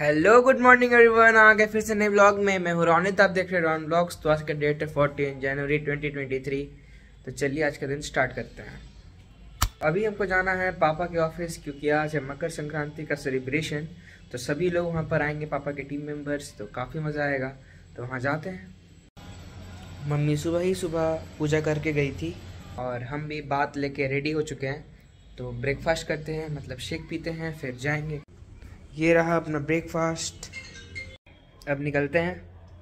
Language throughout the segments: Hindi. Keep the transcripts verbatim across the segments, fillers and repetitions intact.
हेलो गुड मॉर्निंग एवरीवन, आ गए फिर से नए व्लॉग में। मैं हूँ रौनित, आप देख रहे हैं रॉन व्लॉग्स। तो आज का डेट है फोर्टीन जनवरी ट्वेंटी ट्वेंटी थ्री। तो चलिए आज का दिन स्टार्ट करते हैं। अभी हमको जाना है पापा के ऑफिस, क्योंकि आज है मकर संक्रांति का सेलिब्रेशन। तो सभी लोग वहाँ पर आएंगे, पापा के टीम मेंबर्स, तो काफ़ी मज़ा आएगा। तो वहाँ जाते हैं। मम्मी सुबह ही सुबह पूजा करके गई थी और हम भी बात लेके रेडी हो चुके हैं। तो ब्रेकफास्ट करते हैं, मतलब शेक पीते हैं, फिर जाएंगे। ये रहा अपना ब्रेकफास्ट। अब निकलते हैं।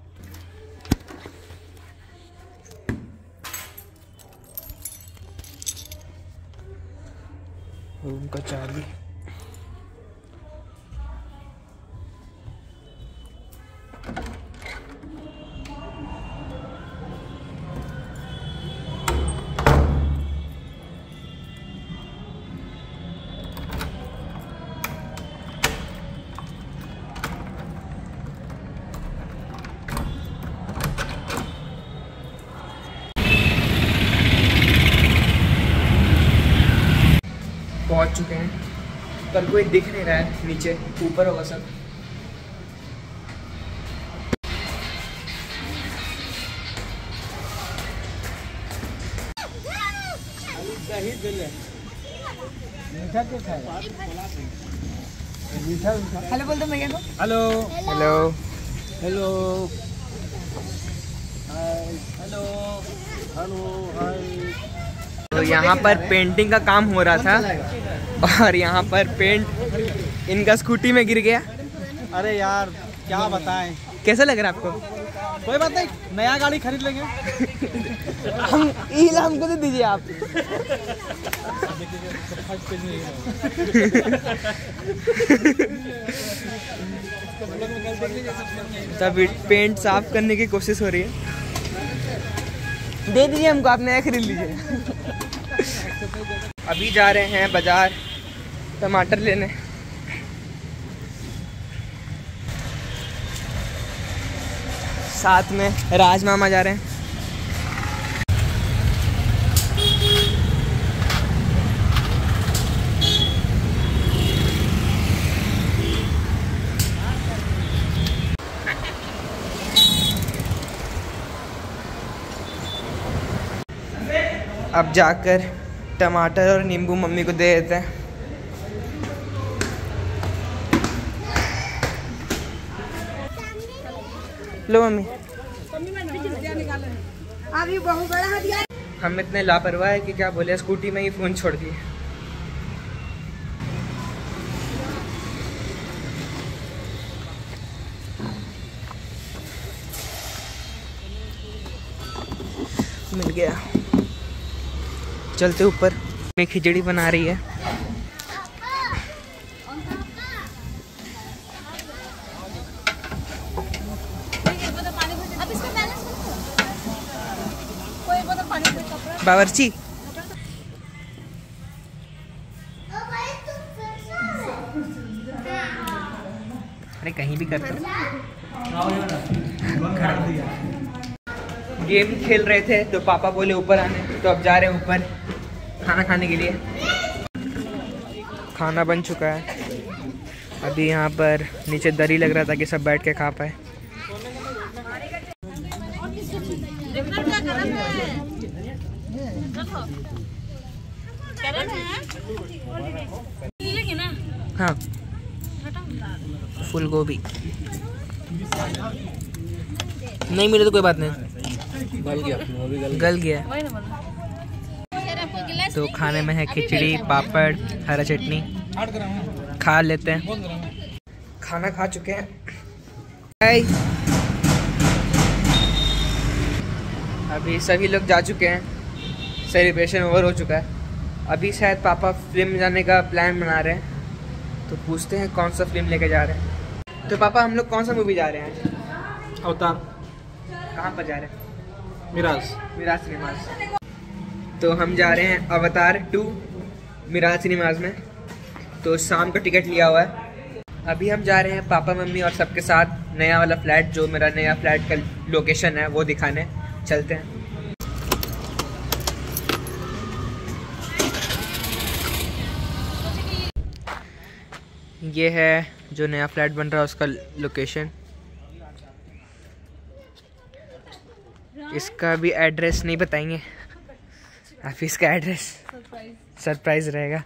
रूम का चाबी। पहुंच चुके हैं, पर कोई दिख नहीं रहा है। नीचे ऊपर होगा सब। हेलो बोल दो भैया को। Hello hello hello hello hello hi. तो यहाँ पर पेंटिंग का काम हो रहा था और यहाँ पर पेंट इनका स्कूटी में गिर गया। अरे यार क्या बताएं। कैसा लग रहा है आपको? कोई बात नहीं, नया गाड़ी खरीद लेंगे। हम ईला हमको दे दीजिए आप। तब पेंट साफ करने की कोशिश हो रही है। दे दीजिए हमको, आप नया खरीद लीजिए। अभी जा रहे हैं बाजार टमाटर लेने। साथ में राज मामा जा रहे हैं। अब जाकर टमाटर और नींबू मम्मी को दे देते हैं। लो मम्मी। अभी बहुत बड़ा हदिया। हम इतने लापरवाह है कि क्या बोले, स्कूटी में ही फोन छोड़ दिए। मिल गया। चलते ऊपर। मैं खिचड़ी बना रही है। बावर्ची अरे कहीं भी करते गेम खेल रहे थे तो पापा बोले ऊपर आने, तो अब जा रहे हैं ऊपर खाना खाने के लिए। खाना बन चुका है। अभी यहाँ पर नीचे दरी लग रहा था कि सब बैठ के खा पाए। हाँ, फूल गोभी नहीं मिले तो कोई बात नहीं, गल गया गल गया। तो खाने में है खिचड़ी, पापड़, हरा चटनी। खा लेते हैं। खाना खा चुके हैं। अभी सभी लोग जा चुके हैं। सेलिब्रेशन ओवर हो चुका है। अभी शायद पापा फिल्म जाने का प्लान बना रहे हैं। तो पूछते हैं कौन सा फिल्म लेके जा रहे हैं। तो पापा हम लोग कौन सा मूवी जा रहे हैं? अवतार। कहाँ पर जा रहे हैं? मिराज मिराज सिनेमाज। तो हम जा रहे हैं अवतार टू मिराज सिनेमाज में। तो शाम का टिकट लिया हुआ है। अभी हम जा रहे हैं पापा मम्मी और सबके साथ नया वाला फ्लैट, जो मेरा नया फ्लैट का लोकेशन है, वो दिखाने चलते हैं। ये है जो नया फ्लैट बन रहा है उसका लोकेशन। इसका भी एड्रेस नहीं बताएंगे, अभी इसका एड्रेस सरप्राइज रहेगा।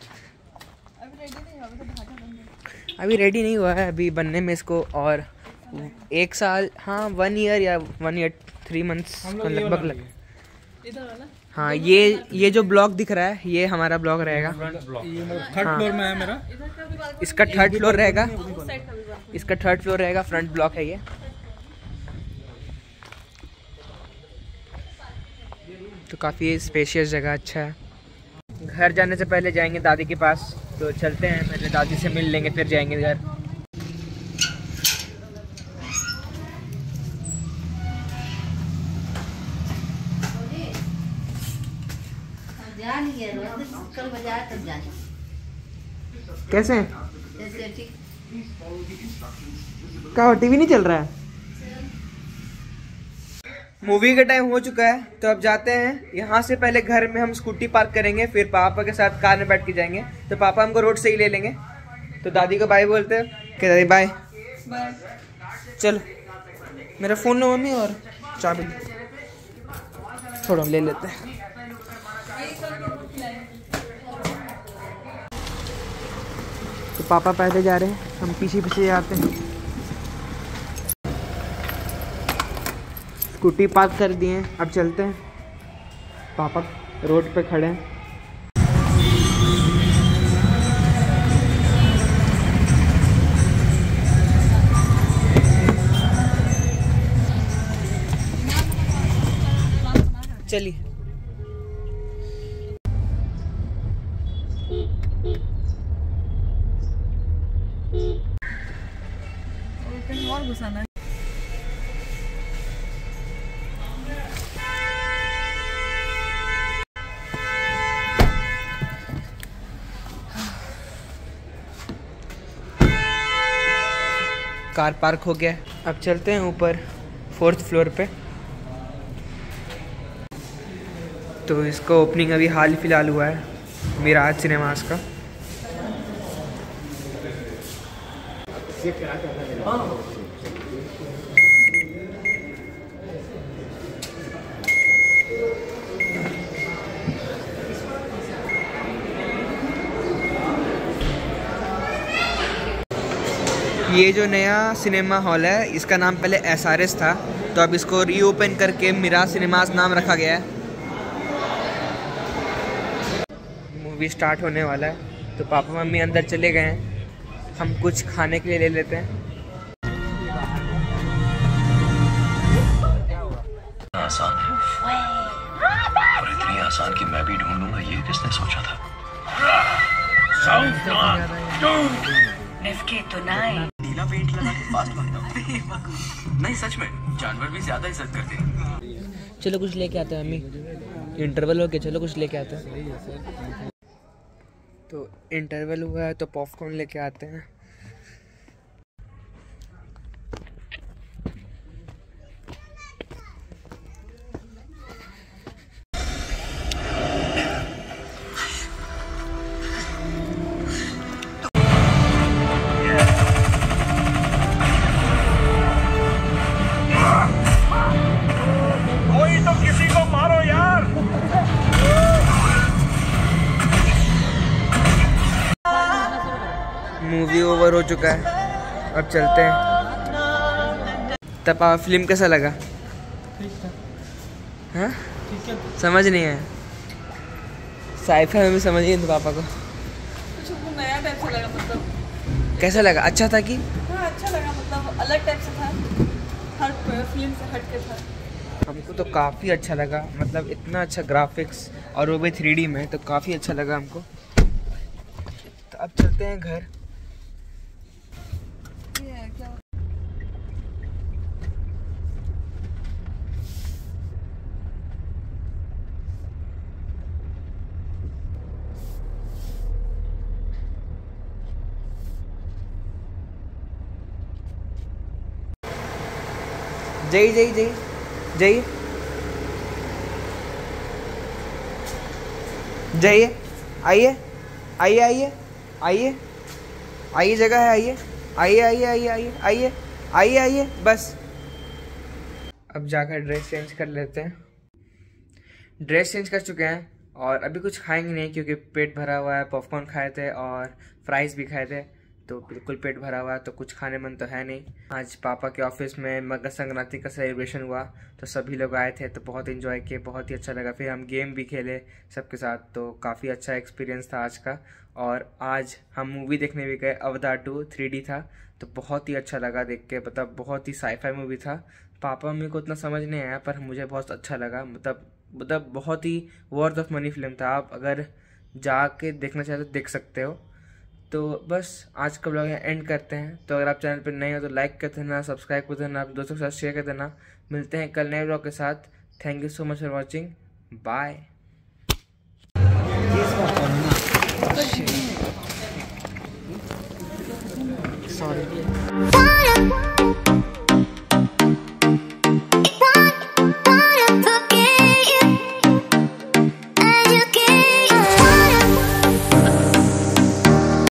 अभी रेडी नहीं हुआ है, अभी बनने में इसको और एक साल, हाँ वन ईयर या वन ईयर थ्री मंथ्स लगभग लग। हाँ ये ये जो ब्लॉक दिख रहा है ये हमारा ब्लॉक रहेगा। थर्ड फ्लोर में है मेरा। इसका थर्ड फ्लोर रहेगा, इसका थर्ड फ्लोर रहेगा, फ्रंट ब्लॉक है ये। तो काफ़ी स्पेशियस जगह, अच्छा है। घर जाने से पहले जाएंगे दादी के पास, तो चलते हैं, पहले दादी से मिल लेंगे फिर जाएंगे घर। कैसे क्या टीवी नहीं चल रहा है? मूवी का टाइम हो चुका है, तो अब जाते हैं। यहाँ से पहले घर में हम स्कूटी पार्क करेंगे, फिर पापा के साथ कार में बैठ के जाएंगे। तो पापा हमको रोड से ही ले लेंगे। तो दादी को बाय बोलते हैं कि दादी बाय बाय। चलो मेरा फ़ोन लो मम्मी, और चाबी थोड़ा ले लेते हैं। तो पापा पहले जा रहे हैं, हम पीछे पीछे जाते हैं। स्कूटी पार्क कर दिए हैं, अब चलते हैं। पापा रोड पे खड़े हैं। चलिए और घुसाना है। कार पार्क हो गया, अब चलते हैं ऊपर फोर्थ फ्लोर पे। तो इसका ओपनिंग अभी हाल फिलहाल हुआ है, मिराज सिनेमास का। ये जो नया सिनेमा हॉल है इसका नाम पहले एस आर एस था, तो अब इसको रीओपन करके मिराज सिनेमास नाम रखा गया है। मूवी स्टार्ट होने वाला है, तो पापा मम्मी अंदर चले गए हैं, हम कुछ खाने के लिए ले लेते हैं। आसान है और इतनी आसान कि मैं भी ढूंढ लूंगा, ये किसने सोचा था? तो नीला पेंट लगा के फास्ट भागता हूं। नहीं सच में, जानवर भी ज्यादा इज्जत करते हैं। चलो कुछ लेके आते हैं मम्मी, इंटरवल हो गया, चलो कुछ लेके आते हैं। तो इंटरवल हुआ है तो पॉपकॉर्न लेके आते हैं। मूवी ओवर हो चुका है, अब चलते हैं। तब आप फिल्म कैसा लगा? हाँ समझ नहीं आया, साइफाई में भी समझ नहीं तो पापा को कुछ नया टाइप से लगा, मतलब कैसा लगा? अच्छा था कि हाँ अच्छा लगा, मतलब अलग टाइप से था, हर फिल्म से हट के था। हमको तो काफ़ी अच्छा लगा, मतलब इतना अच्छा ग्राफिक्स और वो भी थ्री डी में, तो काफ़ी अच्छा लगा हमको। तो अब चलते हैं घर। जय जय जय जय जय, आइए आइए आइए आइए आइए, जगह है, आइए आइए आइए आइए आइए आइए आइए आइए बस। अब जाकर ड्रेस चेंज कर लेते हैं। ड्रेस चेंज कर चुके हैं और अभी कुछ खाएंगे नहीं क्योंकि पेट भरा हुआ है। पॉपकॉर्न खाए थे और फ्राइज़ भी खाए थे, तो बिल्कुल पेट भरा हुआ है, तो कुछ खाने मन तो है नहीं। आज पापा के ऑफिस में मकर संक्रांति का सेलिब्रेशन हुआ, तो सभी लोग आए थे, तो बहुत इन्जॉय किए, बहुत ही अच्छा लगा। फिर हम गेम भी खेले सबके साथ, तो काफ़ी अच्छा एक्सपीरियंस था आज का। और आज हम मूवी देखने भी गए, अवतार टू थ्री डी था, तो बहुत ही अच्छा लगा देख के। मतलब बहुत ही साईफाई मूवी था। पापा मम्मी को उतना समझ नहीं आया, पर मुझे बहुत अच्छा लगा। मतलब मतलब बहुत ही वर्थ ऑफ मनी फिल्म था। आप अगर जाके देखना चाहते तो देख सकते हो। तो बस आज का ब्लॉग यहाँ एंड करते हैं। तो अगर आप चैनल पर नए हो तो लाइक कर देना, सब्सक्राइब कर देना, आप दोस्तों के साथ शेयर कर देना। मिलते हैं कल नए ब्लॉग के साथ। Thank you so much for watching, bye. Sorry.